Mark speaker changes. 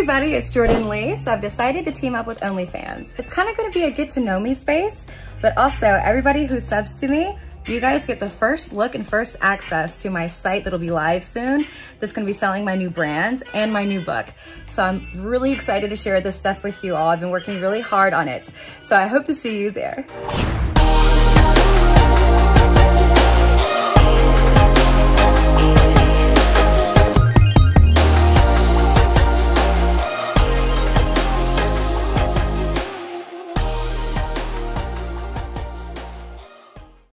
Speaker 1: everybody, it's Jordan Leigh. So I've decided to team up with OnlyFans. It's kind of gonna be a get to know me space, but also everybody who subs to me, you guys get the first look and first access to my site that'll be live soon. That's gonna be selling my new brand and my new book. So I'm really excited to share this stuff with you all. I've been working really hard on it. So I hope to see you there.